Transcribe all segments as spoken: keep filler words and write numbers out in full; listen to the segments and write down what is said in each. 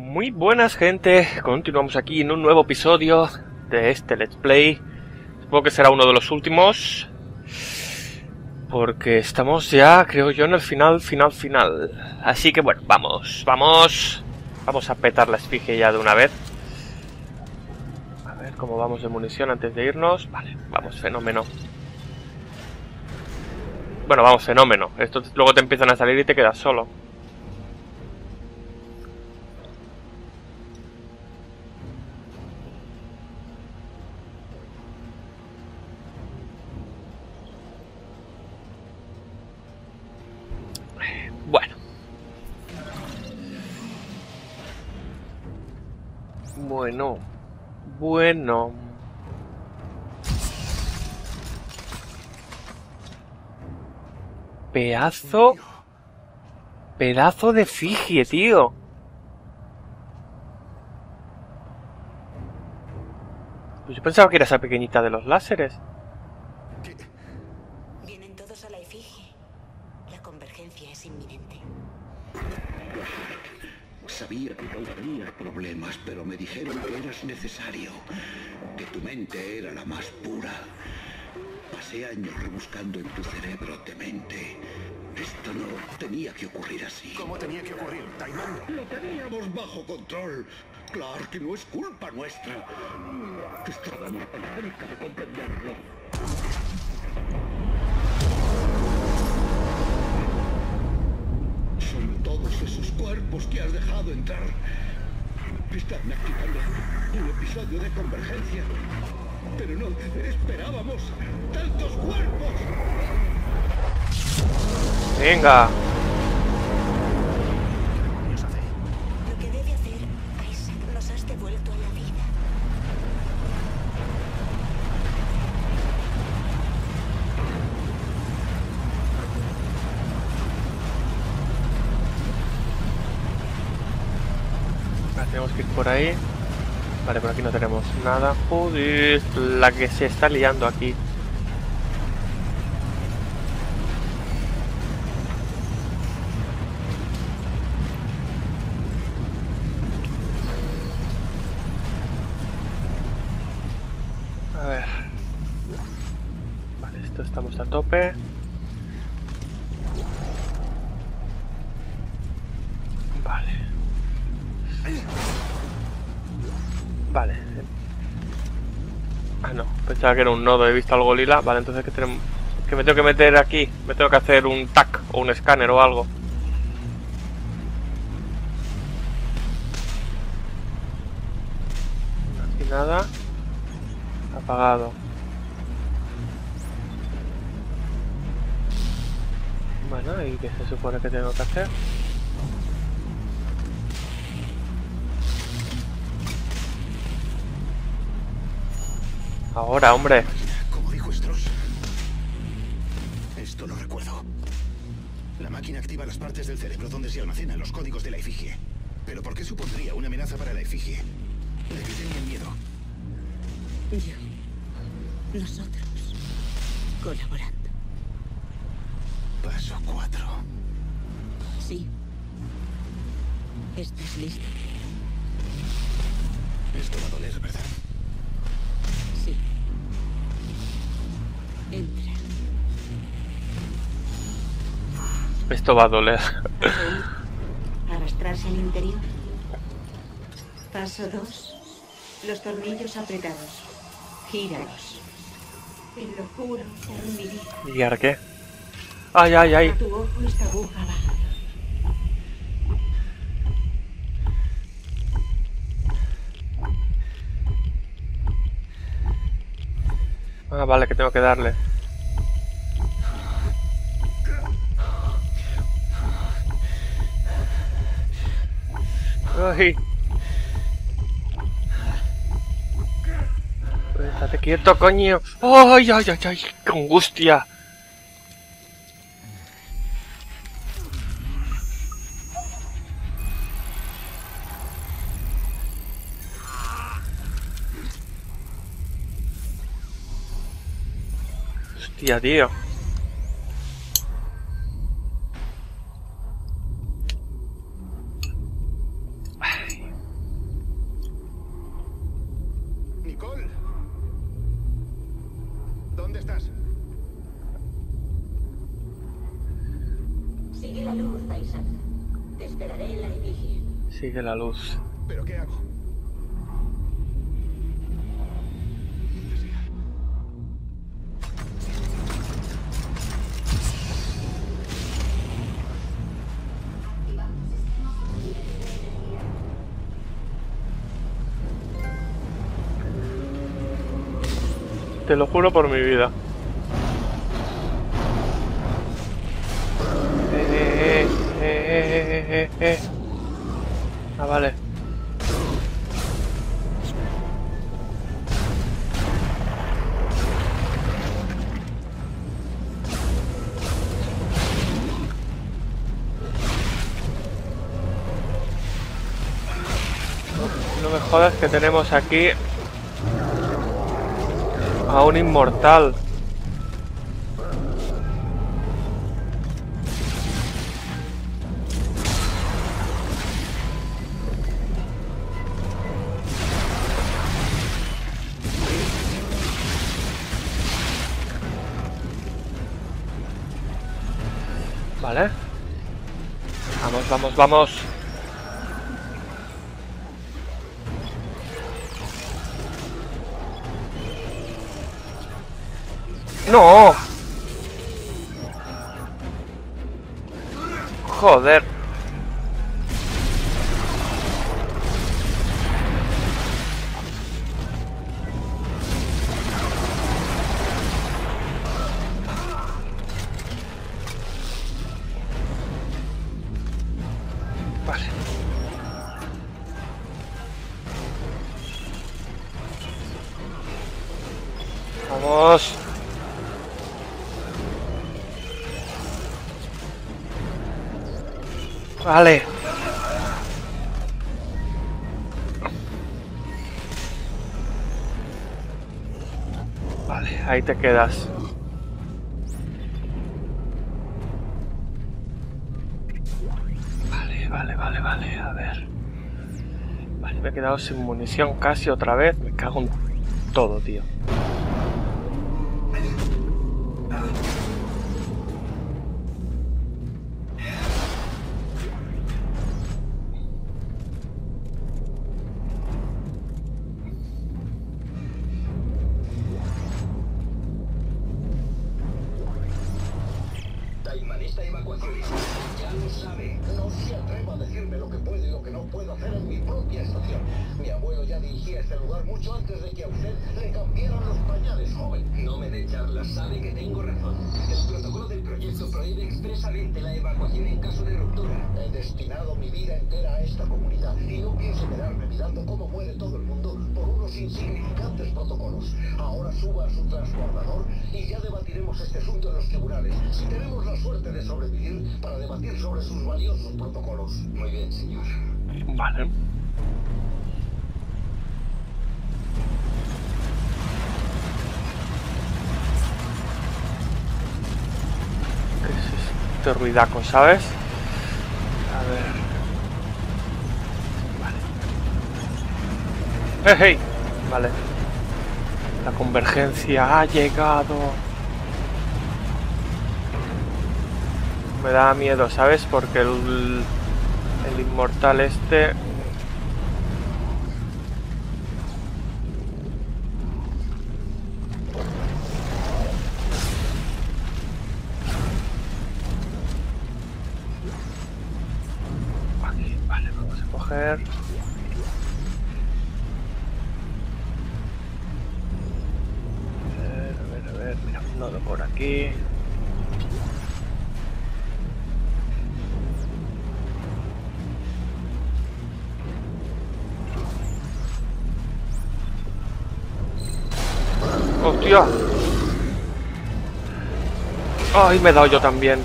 Muy buenas, gente, continuamos aquí en un nuevo episodio de este Let's Play. Supongo que será uno de los últimos, porque estamos ya, creo yo, en el final, final, final. Así que bueno, vamos, vamos, vamos a petar la esfinge ya de una vez. A ver cómo vamos de munición antes de irnos. Vale, vamos, fenómeno. Bueno, vamos, fenómeno. Estos luego te empiezan a salir y te quedas solo. Bueno. Bueno. Bueno. Pedazo. Pedazo de efigie, tío. Pues yo pensaba que era esa pequeñita de los láseres. Vienen todos a la efigie. La convergencia es inminente. Sabía que causaría problemas, pero me dijeron que eras necesario, que tu mente era la más pura. Pasé años rebuscando en tu cerebro demente. Esto no tenía que ocurrir así. ¿Cómo tenía que ocurrir, Taimán? Lo teníamos bajo control. Claro que no es culpa nuestra. Estábamos tan cerca de comprenderlo. Son todos esos cuerpos que has dejado entrar. Están activando un episodio de convergencia. Pero no esperábamos tantos cuerpos. Venga. Lo que debe hacer, Isaac, nos has devuelto a la vida. Ahora tenemos que ir por ahí. Vale, por aquí no tenemos nada. Joder, la que se está liando aquí. A ver. Vale, esto estamos a tope. Vale. Vale. Ah, no. Pensaba que era un nodo. He visto algo lila. Vale, entonces que tenemos... que me tengo que meter aquí. Me tengo que hacer un tac o un escáner o algo. Aquí nada. Apagado. Bueno, ¿y qué se supone que tengo que hacer? Ahora, hombre. Como dijo Stross. Esto lo recuerdo. La máquina activa las partes del cerebro donde se almacenan los códigos de la efigie. ¿Pero por qué supondría una amenaza para la efigie? ¿De qué tenían miedo? Yo. Nosotros. Colaborando. Paso cuatro. Sí. ¿Estás listo? Esto va a doler, ¿verdad? Sí. Entra. Esto va a doler. Arrastrarse al interior. Paso dos. Los tornillos apretados. Gíralos. Te lo juro por mi vida. ¿Y ahora qué? Ay, ay, ay. A tu ojo esta aguja baja. Ah, vale, que tengo que darle. Ay. Pues estate quieto, coño. Ay, ay, ay, ay, qué angustia. Hostia, tío. esperaré en la efigie. Sigue la luz. ¿Pero qué hago? Te lo juro por mi vida. Eh, eh, eh, eh, eh, eh. Ah, vale. No me jodas que tenemos aquí a un inmortal. Vale. Vamos, vamos, vamos. ¡No! Joder. Vale. Vamos. Vale. Vale, ahí te quedas. Vale, vale, vale, vale, a ver. Vale, me he quedado sin munición casi otra vez. Me cago en todo, tío. Esta evacuación ya lo sabe. No se atreva a decirme lo que puedo y lo que no puedo hacer en mi propia estación. Mi abuelo ya dirigía este lugar mucho antes de que a usted le cambiaran los pañales, joven. No me dé charlas, sabe que tengo razón. El protocolo del proyecto prohíbe expresamente la evacuación en caso de ruptura. He destinado mi vida entera a esta comunidad y no pienso quedarme mirando cómo muere todo el mundo por unos insignificantes protocolos. Ahora suba a su transbordador y ya debatiremos este asunto en los tribunales. Si tenemos la suerte de sobrevivir para debatir sobre sus valiosos protocolos. Muy bien, señor. Vale. ¿Qué es este ruidaco, sabes? A ver. Vale. ¡Hey, hey! Vale. La convergencia ha llegado. Me da miedo, ¿sabes? Porque el, el inmortal este... Aquí, vale, vamos a coger... A ver, a ver, a ver, mira, un nodo por aquí... ¡Hostia! ¡Ay, me he dado yo también!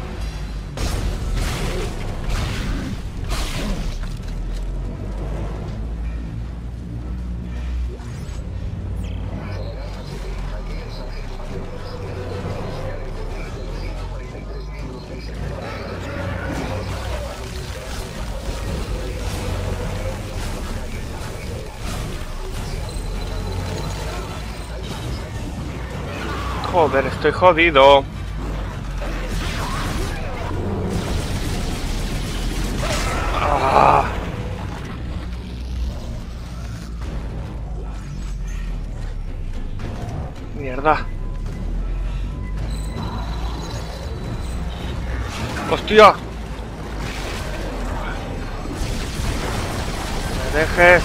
Joder, estoy jodido. Mierda. ¡Hostia! ¡Me dejes!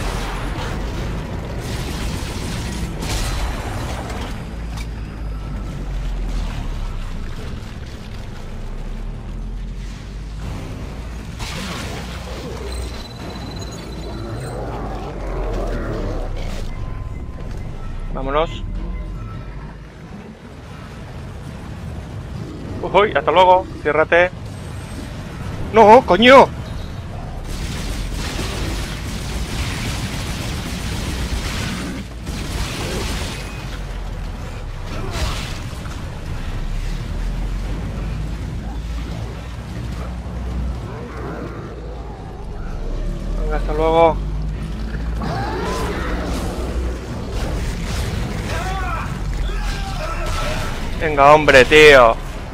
Vámonos. Uy, hasta luego. Ciérrate. ¡No, coño! Venga, hasta luego. Venga, hombre, tío.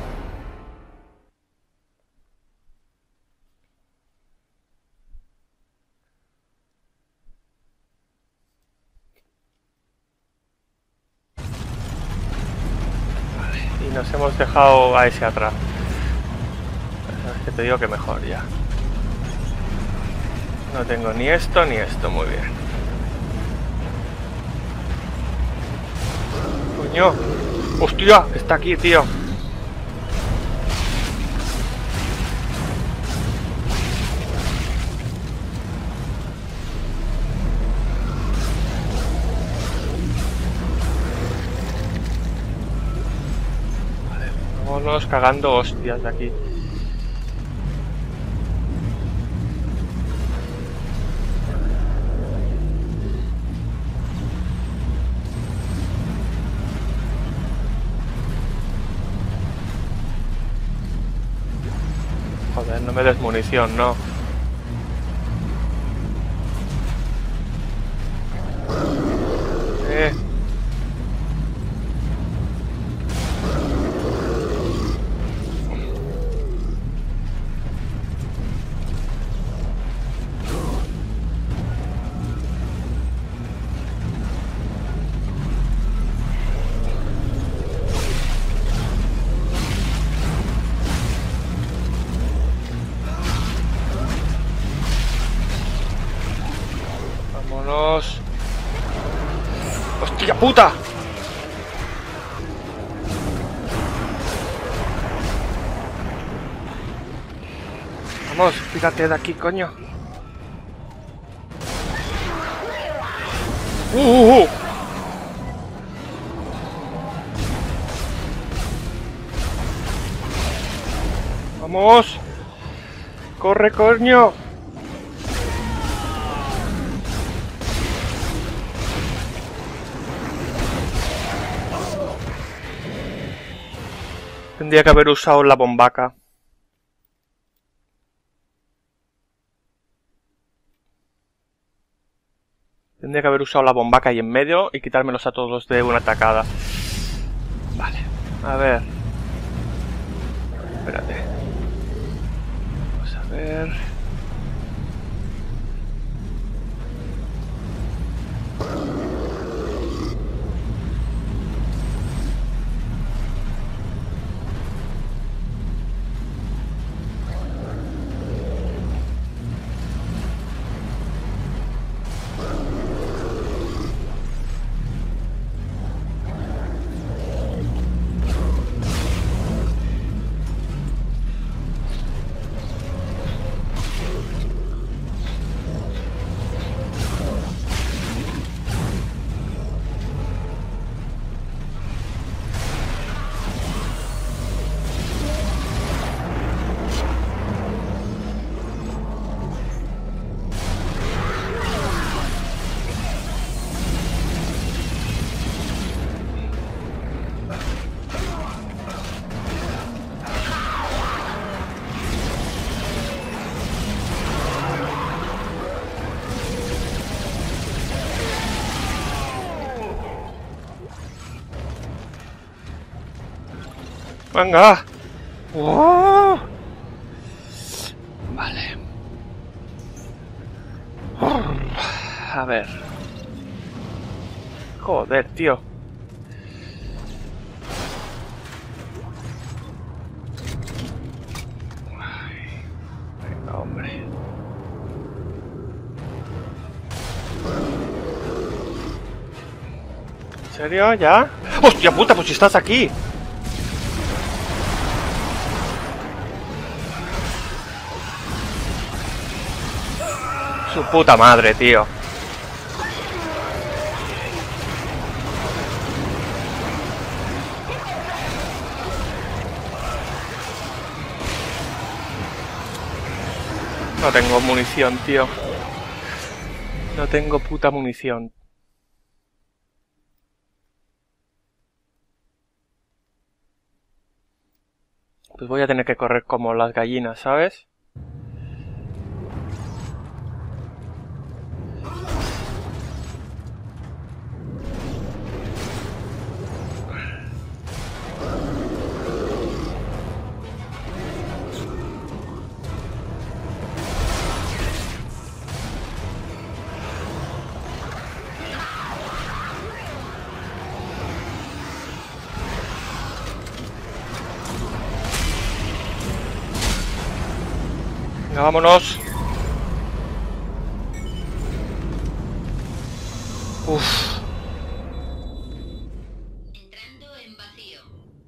Vale, y nos hemos dejado a ese atrás. Es que te digo que mejor ya. No tengo ni esto ni esto, muy bien. Coño. ¡Hostia! Está aquí, tío. Vale, vámonos cagando hostias de aquí. Joder, no me des munición, no. Eh. Vámonos. ¡Hostia puta! Vamos, fíjate de aquí, coño. Uh, uh, uh. Vamos. Corre, coño. Tendría que haber usado la bombaca. Tendría que haber usado la bombaca ahí en medio y quitármelos a todos de una tacada. Vale, a ver. Espérate. Vamos a ver. Venga. ¡Oh! Vale. A ver. Joder, tío. serio? ¿Ya? ¡Hostia puta! Pues si estás aquí. Su puta madre, tío. No tengo munición, tío. No tengo puta munición. Pues voy a tener que correr como las gallinas, ¿sabes? Venga, vámonos. Uf. Entrando en vacío.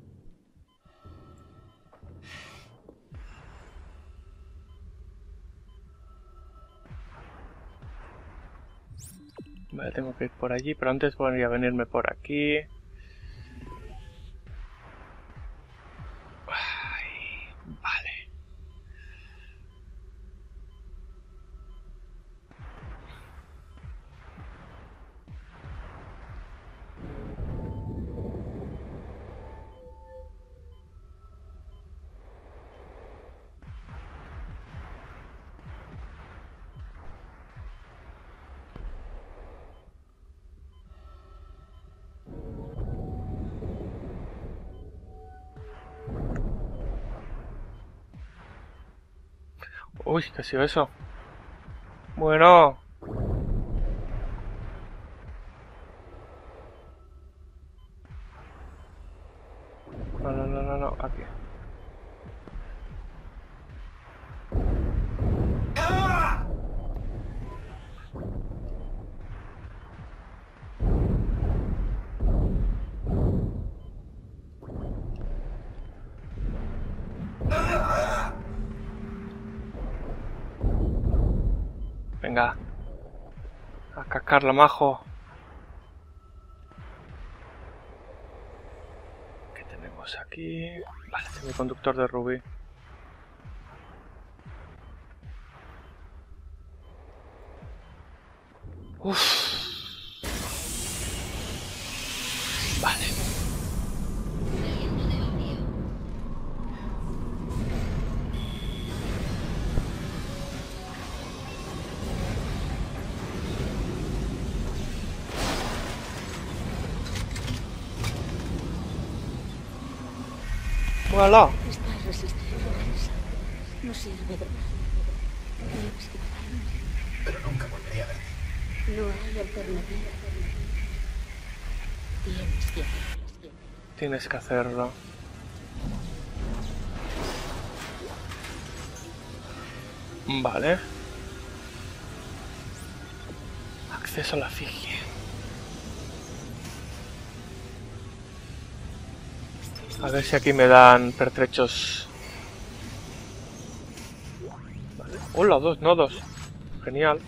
Vale, tengo que ir por allí, pero antes voy a venirme por aquí. Ay, vale. Uy, ¿qué ha sido eso? Bueno. No, no, no, no, no, aquí. Venga. A cascarla, majo. ¿Qué tenemos aquí? Vale, semiconductor de rubí. Uff. Vale. Saliendo de vacío. ¡Voilà! Estas resistencias no sirve de nada. Tienes que matarme. Pero nunca volveré a verte. No hay alternativa. Tienes que hacerlo. Tienes que hacerlo. Vale. Acceso a la efigie. A ver si aquí me dan pertrechos. Vale. Hola, dos nodos. Genial.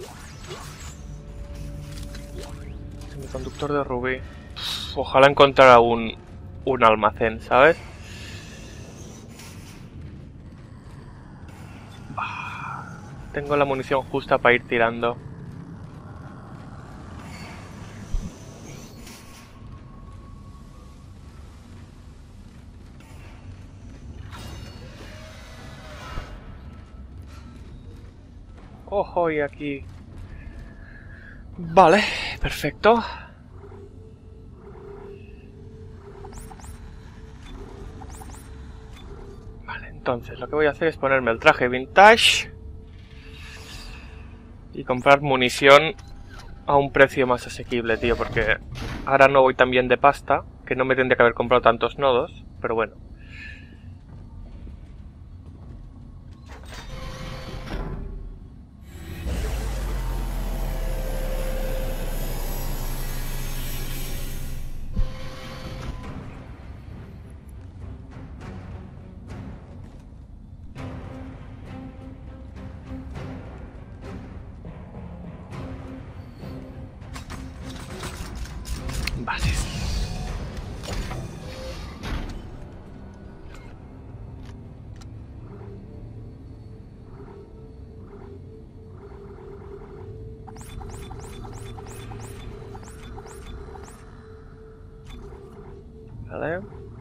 Semiconductor de rubí. Uf, ojalá encontrara un, un almacén, ¿sabes? Bah, tengo la munición justa para ir tirando. Ojo, y aquí. Vale, perfecto. Vale, entonces lo que voy a hacer es ponerme el traje vintage y comprar munición a un precio más asequible, tío, porque ahora no voy tan bien de pasta, que no me tendría que haber comprado tantos nodos, pero bueno. Vale. Vale.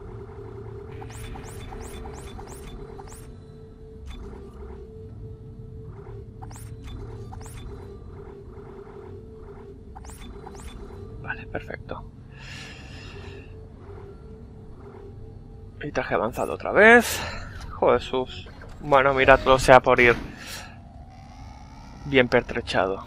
Vale, perfecto. Y traje avanzado otra vez. Joder, sus. Bueno, mira, todo sea por ir bien pertrechado.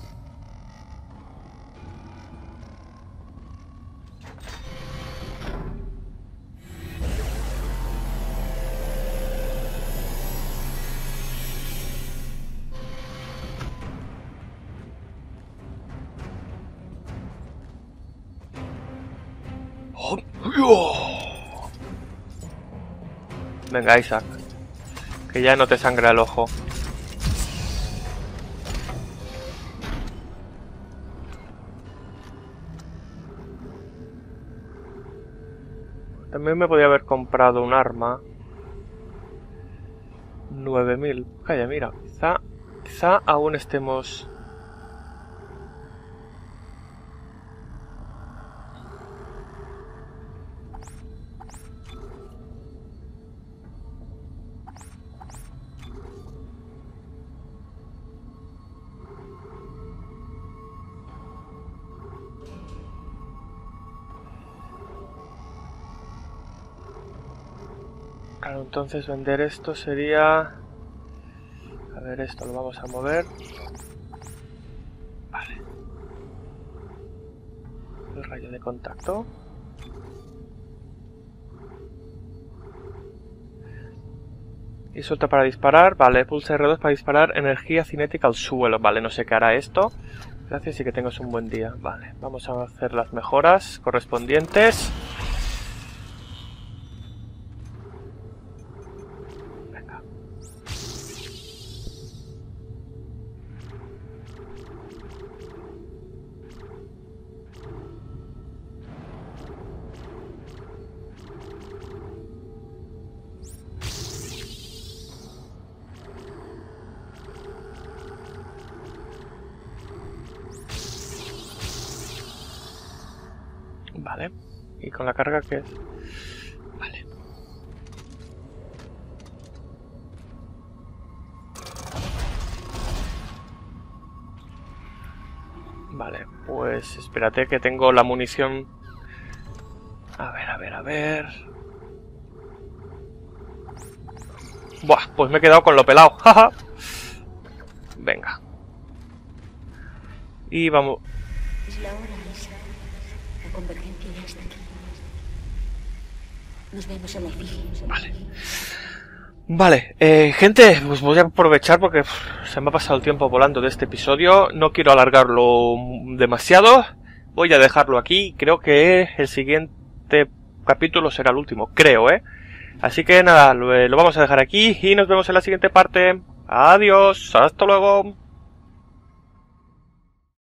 Venga, Isaac, que ya no te sangra el ojo. También me podía haber comprado un arma. nueve mil. Calla, mira, quizá, quizá aún estemos... Claro, entonces vender esto sería... A ver, esto lo vamos a mover. Vale. El rayo de contacto. Y suelta para disparar. Vale, pulsa R dos para disparar energía cinética al suelo. Vale, no sé qué hará esto. Gracias y que tengas un buen día. Vale, vamos a hacer las mejoras correspondientes. Vale, y con la carga que es... Vale. Vale, pues espérate que tengo la munición... A ver, a ver, a ver... Buah, pues me he quedado con lo pelado, jaja. Venga. Y vamos... Es la hora, Lisa. La convergencia ya está aquí. Nos vemos en la efigie. Vale. Vale, eh, gente, pues voy a aprovechar porque pff, se me ha pasado el tiempo volando de este episodio. No quiero alargarlo demasiado. Voy a dejarlo aquí. Creo que el siguiente capítulo será el último, creo, ¿eh? Así que nada, lo, lo vamos a dejar aquí y nos vemos en la siguiente parte. Adiós, hasta luego.